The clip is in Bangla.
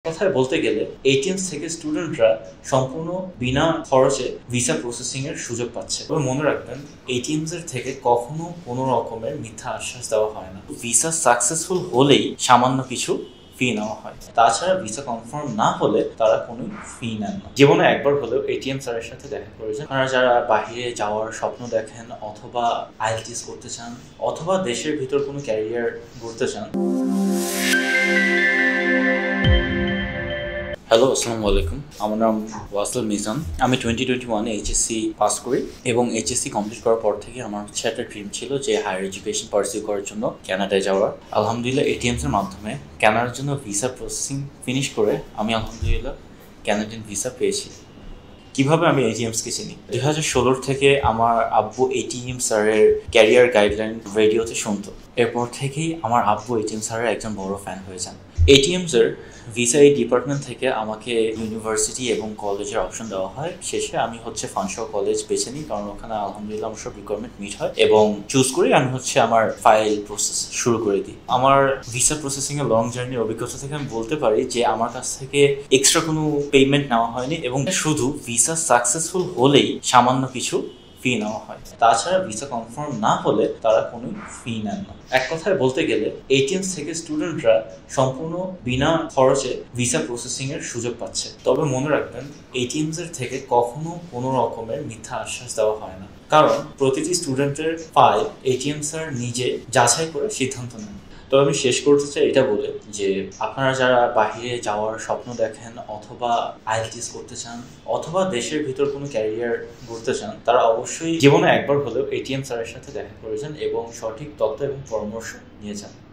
কথায় বলতে গেলে এটিএমস থেকে স্টুডেন্টরা সম্পূর্ণ বিনা খরচে ভিসা প্রসেসিং এর সুযোগ পাচ্ছে। তবে মনে রাখবেন, এটিএমস এর থেকে কখনো কোনো রকমের মিথ্যা আশ্বাস দেওয়া হয় না। ভিসা সাকসেসফুল হলেই সামান্য কিছু ফি নেওয়া হয়, তাছাড়া ভিসা কনফার্ম না হলে তারা কোনো ফি নেন না। জীবনে একবার হলেও এটিএম স্যারের সাথে দেখা করেছেন। আপনারা যারা বাহিরে যাওয়ার স্বপ্ন দেখেন, অথবা আইএলটিএস করতে চান, অথবা দেশের ভিতর কোনো ক্যারিয়ার গড়তে চান। হ্যালো, আসসালামু আলাইকুম। আমার নাম ওয়াসল মিজান। আমি 2021-এ এইচএসসি পাস করি এবং এইচএসসি কমপ্লিট করার পর থেকে আমার একটা ড্রিম ছিল যে হায়ার এডুকেশন পারসিউ করার জন্য কানাডায় যাওয়ার। আলহামদুলিল্লাহ এটিএমস এর মাধ্যমে কানাডার জন্য ভিসা প্রসেসিং ফিনিশ করে আমি আলহামদুলিল্লাহ কানাডিয়ান ভিসা পেয়েছি। কিভাবে আমি এটিএমসকে চিনি? 2016 থেকে আমার আব্বু এটিএম স্যারের ক্যারিয়ার গাইডলাইন রেডিওতে শুনতো। এরপর থেকেই আমার আব্বু এটিএম স্যারের একজন বড় ফ্যান হয়ে যান। এটিএমস এর ভিসা এই ডিপার্টমেন্ট থেকে আমাকে ইউনিভার্সিটি এবং কলেজের অপশন দেওয়া হয়। শেষে আমি ফানশো কলেজ বেছে নিই, কারণ ওখানে আলহামদুলিল্লাহ আমার সব রিকোয়ারমেন্ট মিট হয় এবং চুজ করে আমি আমার ফাইল প্রসেস শুরু করে দিই। আমার ভিসা প্রসেসিং এর লং জার্নির অভিজ্ঞতা থেকে আমি বলতে পারি যে আমার কাছ থেকে এক্সট্রা কোনো পেমেন্ট নেওয়া হয়নি এবং শুধু ভিসা সাকসেসফুল হলেই সামান্য কিছু ফি নেওয়া হয়, তাছাড়া ভিসা কনফার্ম না হলে তারা কোনো ফি নেন না। এক কথায় বলতে গেলে এটিএমস থেকে স্টুডেন্টরা সম্পূর্ণ বিনা খরচে ভিসা প্রসেসিং এর সুযোগ পাচ্ছে। তবে মনে রাখবেন, এটিএমস এর থেকে কখনো কোনো রকমের মিথ্যা আশ্বাস দেওয়া হয় না, কারণ প্রতিটি স্টুডেন্টের ফাইল এটিএম স্যার নিজে যাচাই করে সিদ্ধান্ত নেন। তো আমি শেষ করতে চাই এটা বলে যে আপনারা যারা বাহিরে যাওয়ার স্বপ্ন দেখেন, অথবা আইএলটিএস করতে চান, অথবা দেশের ভিতর কোনো ক্যারিয়ার গড়তে চান, তারা অবশ্যই জীবনে একবার হলেও এটিএম স্যারের সাথে দেখা করেছেন এবং সঠিক তথ্য এবং পরামর্শ নিয়ে যান।